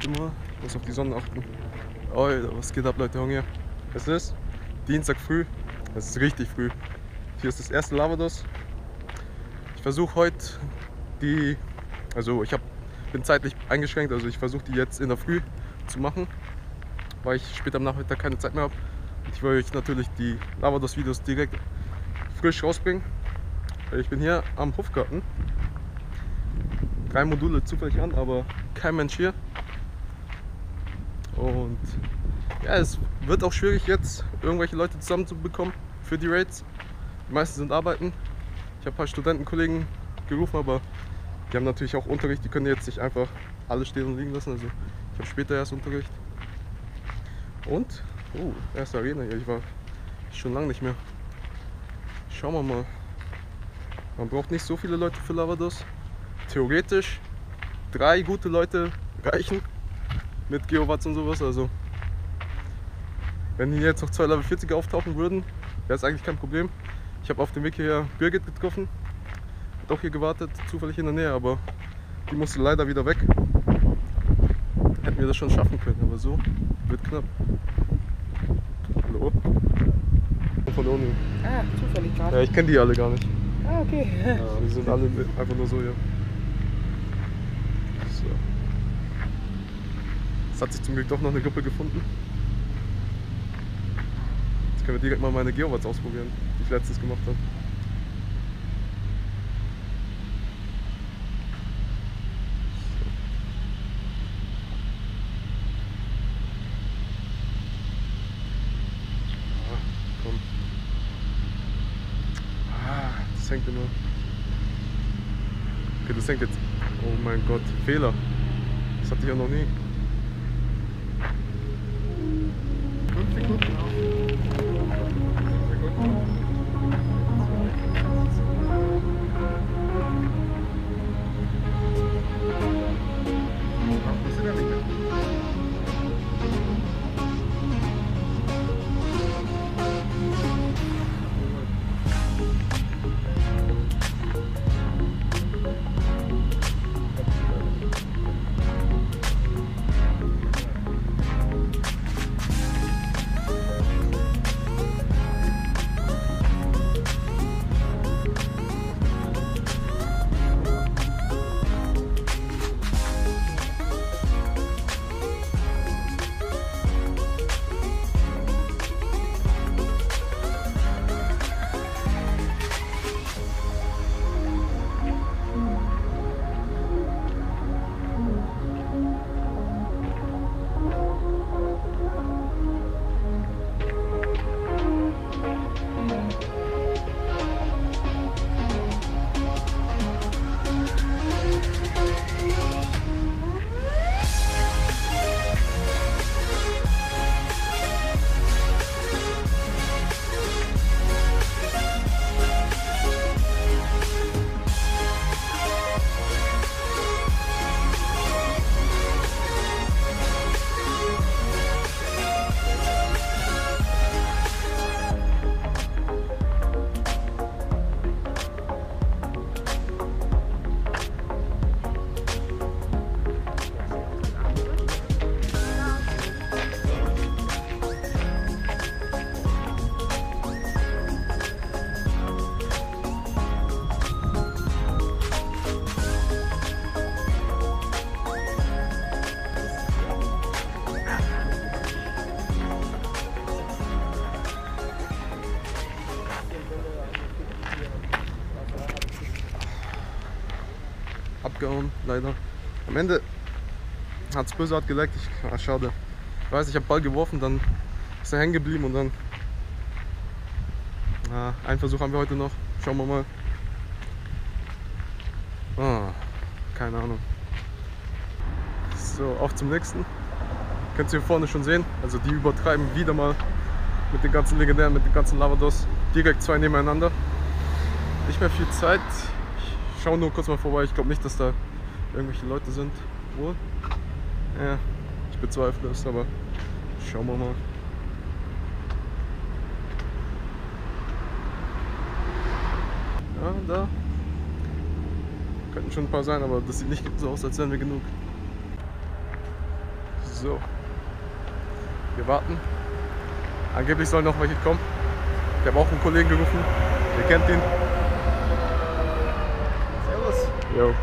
Warte mal, ich muss auf die Sonne achten. Alter, was geht ab, Leute, Hunger? Es ist Dienstag früh, es ist richtig früh. Hier ist das erste Lavados. Ich versuche heute bin zeitlich eingeschränkt, also ich versuche die jetzt in der Früh zu machen, weil ich später am Nachmittag keine Zeit mehr habe. Ich will euch natürlich die Lavados-Videos direkt frisch rausbringen. Ich bin hier am Hofgarten. 3 Module zufällig an, aber kein Mensch hier. Und ja, es wird auch schwierig jetzt, irgendwelche Leute zusammenzubekommen für die Raids. Die meisten sind arbeiten. Ich habe ein paar Studentenkollegen gerufen, aber die haben natürlich auch Unterricht. Die können jetzt nicht einfach alles stehen und liegen lassen. Also ich habe später erst Unterricht. Und, erste Arena hier. Ich war schon lange nicht mehr. Schauen wir mal. Man braucht nicht so viele Leute für Lavados. Theoretisch 3 gute Leute reichen mit Geowatts und sowas. Also wenn hier jetzt noch 2 Level 40er auftauchen würden, wäre es eigentlich kein Problem. Ich habe auf dem Weg hierher Birgit getroffen, hat auch hier gewartet, zufällig in der Nähe, aber die musste leider wieder weg. Hätten wir das schon schaffen können, aber so wird knapp. Hallo? Von der Uni. Ah, zufällig gerade. Ja, ich kenne die alle gar nicht. Ah, okay. Ja, die sind alle einfach nur so hier. So. Es hat sich zum Glück doch noch eine Gruppe gefunden. Jetzt können wir direkt mal meine Geowatts ausprobieren, die ich letztens gemacht habe. Komm. Das hängt immer. Okay, das hängt jetzt. Oh mein Gott, Fehler. Das hatte ich ja noch nie. 5 Sekunden auf. Abgehauen, leider. Am Ende hat es böse hart geleckt. Schade. Ich weiß, ich habe Ball geworfen, dann ist er hängen geblieben und dann. Einen Versuch haben wir heute noch. Schauen wir mal. Keine Ahnung. So, auf zum nächsten. Könnt ihr hier vorne schon sehen. Also die übertreiben wieder mal mit den ganzen Legendären, mit den ganzen Lavados. Direkt 2 nebeneinander. Nicht mehr viel Zeit. Ich schaue nur kurz mal vorbei. Ich glaube nicht, dass da irgendwelche Leute sind. Wo? Ja, ich bezweifle es, aber schauen wir mal. Ja, da könnten schon ein paar sein, aber das sieht nicht so aus, als wären wir genug. So. Wir warten. Angeblich sollen noch welche kommen. Ich habe auch einen Kollegen gerufen. Ihr kennt ihn. Servus. Jo.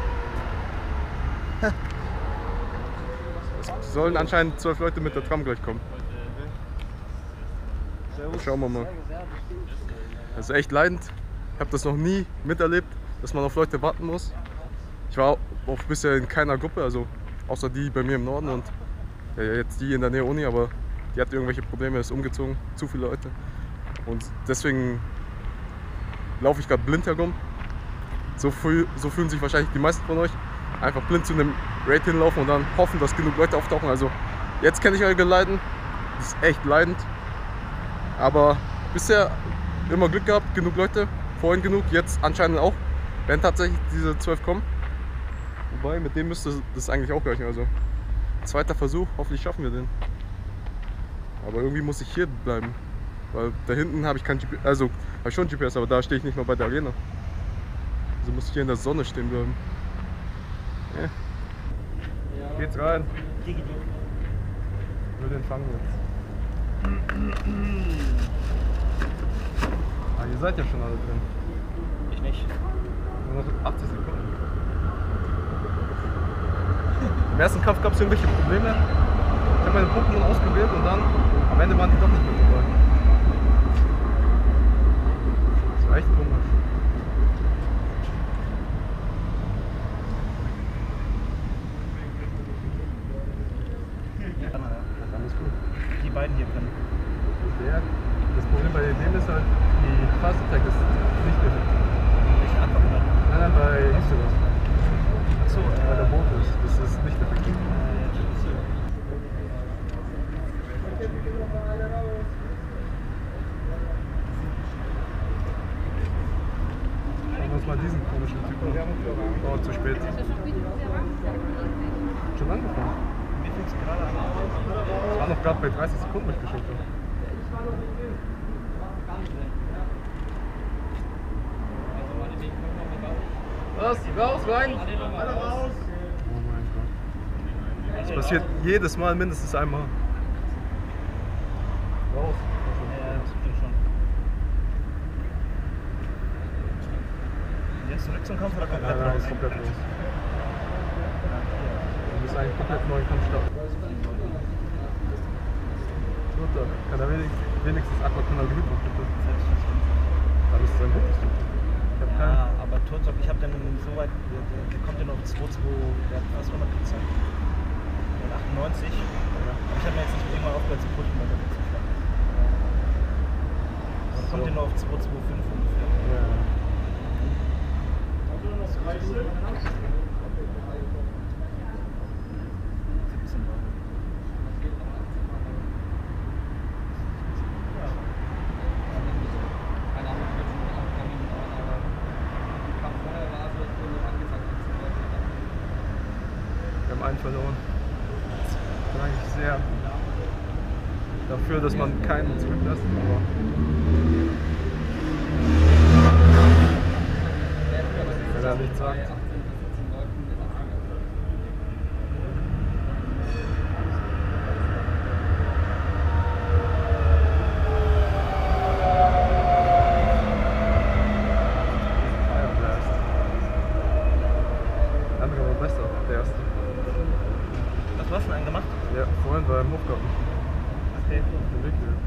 Es sollen anscheinend 12 Leute mit der Tram gleich kommen. Servus. Schauen wir mal. Das ist echt leidend. Ich habe das noch nie miterlebt, dass man auf Leute warten muss. Ich war auch bisher in keiner Gruppe, also außer die bei mir im Norden und jetzt die in der Nähe Uni, aber die hat irgendwelche Probleme, ist umgezogen, zu viele Leute. Und deswegen laufe ich gerade blind herum. So fühlen sich wahrscheinlich die meisten von euch. Einfach blind zu einem Raid hinlaufen und dann hoffen, dass genug Leute auftauchen. Also jetzt kenne ich eure Leiden. Das ist echt leidend. Aber bisher immer Glück gehabt, genug Leute, vorhin genug, jetzt anscheinend auch, wenn tatsächlich diese 12 kommen. Wobei, mit dem müsste das eigentlich auch reichen. Also zweiter Versuch, hoffentlich schaffen wir den. Aber irgendwie muss ich hier bleiben. Weil da hinten habe ich kein GPS, also habe ich schon GPS, aber da stehe ich nicht mal bei der Arena. Also muss ich hier in der Sonne stehen bleiben. Ja. Geht's rein. Ich will den fangen jetzt. Ah, ihr seid ja schon alle drin. Ich nicht. Nur noch 80 Sekunden. Im ersten Kampf gab es irgendwelche Probleme. Ich habe meine Pokémon ausgewählt und dann am Ende waren die doch nicht mit dabei. Das war echt komisch. Alles gut. Die beiden hier können. Das Problem bei dem ist halt, die Fast Attack ist nicht defekt. Welche Antwort hat? Nein, bei Historos. Achso, Bei der Bonus, das ist nicht defekt. Schauen wir uns mal diesen komischen Typen an. Oh, zu spät. Schon angefangen. Mir fängt es gerade an. Ich war noch gerade bei 30 Sekunden mitgeschickt. Was? Raus, rein! Alle raus! Oh mein Gott. Das passiert jedes Mal mindestens einmal. Raus. Ja, das stimmt schon. Jetzt zurück zum Kampf oder komplett Nein, raus? komplett raus. Wir müssen einen komplett neuen Kampf starten. Mutter, kann er wenigstens Aquatonal Gebiet noch bitte? Dann ist es ein gutes Typ. Ich hab keinen. Ja, aber Turzok, ich habe dann so weit, der kommt ja noch 2-2, der hat fast 100 Prozent. 98. Aber ich habe mir jetzt nicht irgendwann aufgehört zu pushen, weil der zu schwach ist. Aber kommt der nur auf 2-2-5 ungefähr. Ja. Wir haben einen verloren. Ich bin eigentlich sehr dafür, dass man keinen zurücklässt. Aber wenn er nichts sagt. Fire Blast. Der andere war besser, der erste. Was hast du denn einen gemacht? Ja, vorhin war er im Hofgarten. Okay. Im Weg hier.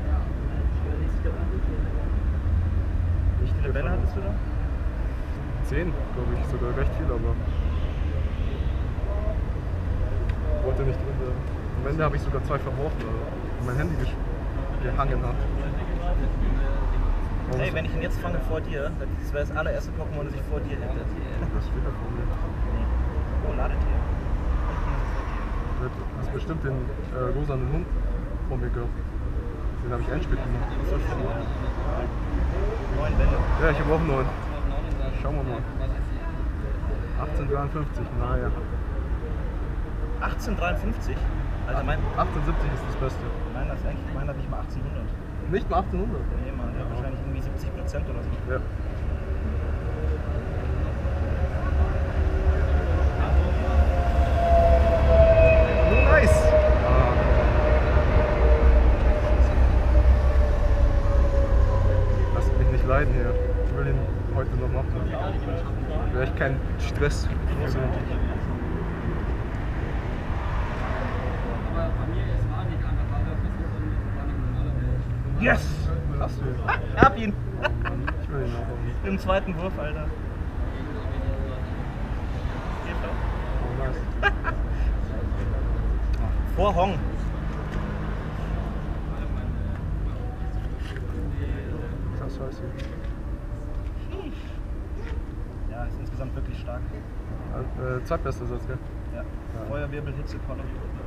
Wie viele Bälle hattest du da? 10, glaube ich, sogar recht viel, aber wollte nicht drin sein. Am Ende habe ich sogar 2 verworfen, also mein Handy gehangen hat. Ey, wenn ich ihn jetzt fange vor dir, das wäre das allererste Pokémon, das ich vor dir hätte. Das ist wieder von mir. Oh, Ladetier. Du hast bestimmt den rosanen Hund von mir gehabt. Den habe ich Endspiel gemacht. 9 Bälle. Ja, ich habe auch 9. Schauen wir mal. 1853, naja. 1853? Also mein, 1870 ist das Beste. meiner ist eigentlich, meiner nicht mal 1800. Nicht mal 1800? Nee, Mann, der hat wahrscheinlich irgendwie 70% oder so. Ja. Nice! Ah. kein Stress. Yes! Hast du ihn? Hab ihn! Ich will ihn auch haben. Im zweiten Wurf, Alter. Geht doch. Oh, nice. Vor Hong. Krass, scheiße. Ja, ist insgesamt wirklich stark. Zweitbester Satz, gell? Ja. Feuerwirbel, Hitze, Kolle.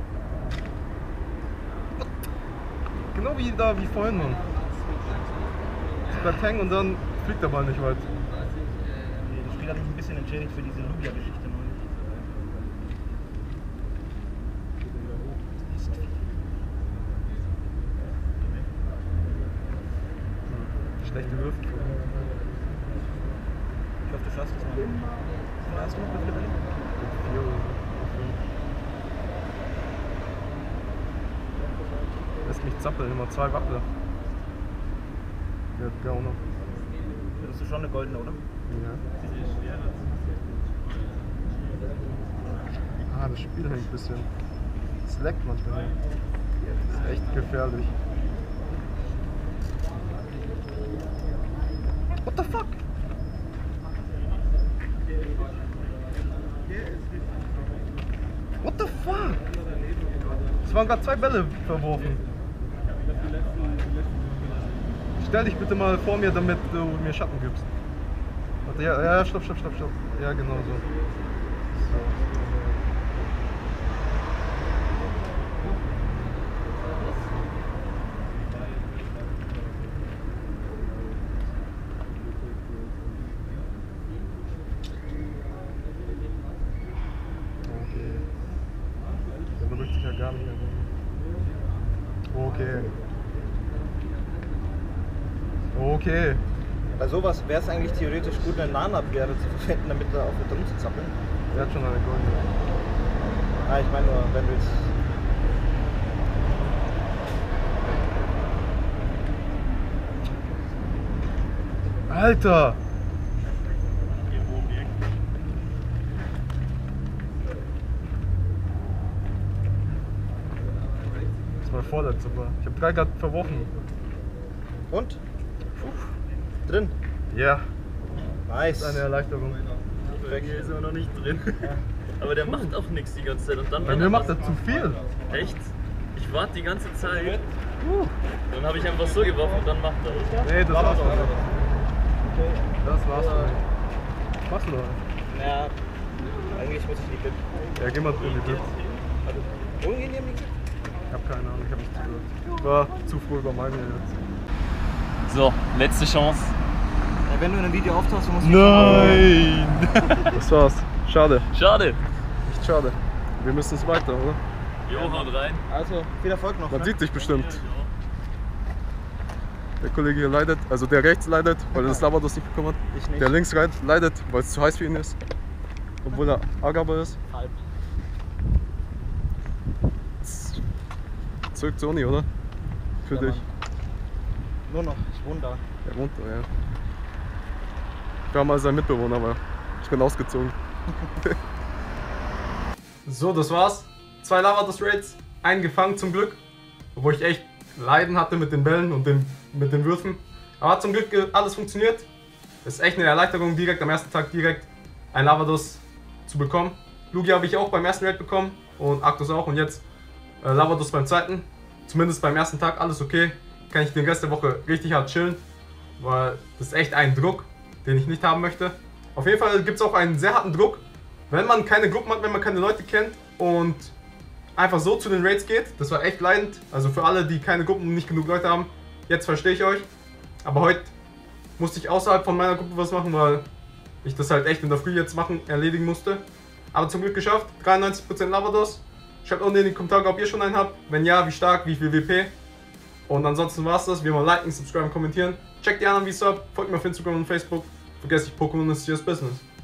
Genau wie da, wie vorhin, Mann. Es bleibt hängen und dann fliegt der Ball nicht weit. Nee, das Spiel hat mich ein bisschen entschädigt für diese Lugia-Geschichte neulich. Schlechte Würfe. Ich hoffe, du schaffst es mal. Hast du noch wie viele Bälle? 4 oder so. Lässt mich zappeln, immer 2 Wappler. Der hat Gauner. Das ist schon eine goldene, oder? Ja. Ah, das Spiel hängt ein bisschen. Es leckt manchmal. Das ist echt gefährlich. What the fuck? What the fuck? Es waren gerade 2 Bälle verworfen. Stell dich bitte mal vor mir, damit du mir Schatten gibst. Warte, ja, stopp. Ja, genau so. Okay. Der berührt sich ja gar nicht mehr. Okay. Okay. Bei sowas wäre es eigentlich theoretisch gut, eine Nahnabeere zu verwenden, damit er aufhört rumzuzappeln. Der hat schon eine goldene. Ah, ich meine nur, wenn du jetzt. Alter! Das war vorletzte Mal. Ich habe 3 gerade verworfen. Und? Drin? Ja, Nice. das ist eine Erleichterung. Bei mir ist er noch nicht drin. Aber der macht auch nichts die ganze Zeit. Und dann, Bei wenn mir er macht was er zu viel. Echt? Ich warte die ganze Zeit. Dann habe ich einfach so geworfen und dann macht er. Nee, das war's doch nicht. Das war's doch nicht. Machst du doch. Ja, eigentlich muss ich die Bib. Ja, geh mal in die Blitz. Wohin gehen die am liebsten? Ich hab keine Ahnung, ich hab nicht zugehört. War zu früh über meine jetzt. So, letzte Chance. Ja, wenn du in einem Video auftauchst, musst du. Nein! Das war's. Schade. Schade. Echt schade. Wir müssen es weiter, oder? Jo, haut rein. Also, viel Erfolg noch. Man Ne? sieht sich bestimmt. Der Kollege hier leidet, also der rechts leidet, weil er das Lavados nicht bekommen hat. Ich nicht. Der links leidet, weil es zu heiß für ihn ist. Obwohl er Agaber ist. Halb. Zurück zu Uni, oder? Für Ja, dich. Mann. Nur noch, ich wohne da. Er wohnt da, ja. Ich war mal sein Mitbewohner, aber ich bin ausgezogen. So, das war's. 2 Lavados Raids, einen gefangen zum Glück. Obwohl ich echt Leiden hatte mit den Bällen und mit den Würfen. Aber hat zum Glück alles funktioniert. Es ist echt eine Erleichterung, direkt am ersten Tag direkt ein Lavados zu bekommen. Lugia habe ich auch beim ersten Raid bekommen und Arctos auch und jetzt Lavados beim zweiten. Zumindest beim ersten Tag alles okay. Kann ich den Rest der Woche richtig hart chillen, weil das ist echt ein Druck, den ich nicht haben möchte. Auf jeden Fall gibt es auch einen sehr harten Druck, wenn man keine Gruppen hat, wenn man keine Leute kennt und einfach so zu den Raids geht. Das war echt leidend, also für alle, die keine Gruppen und nicht genug Leute haben. Jetzt verstehe ich euch, aber heute musste ich außerhalb von meiner Gruppe was machen, weil ich das halt echt in der Früh jetzt erledigen musste. Aber zum Glück geschafft, 93% Lavados. Schreibt unten in die Kommentare, ob ihr schon einen habt. Wenn ja, wie stark, wie viel WP. Und ansonsten war's das. Wie immer liken, subscriben, kommentieren. Checkt die anderen Videos ab. Folgt mir auf Instagram und Facebook. Vergesst nicht, Pokémon ist serious business.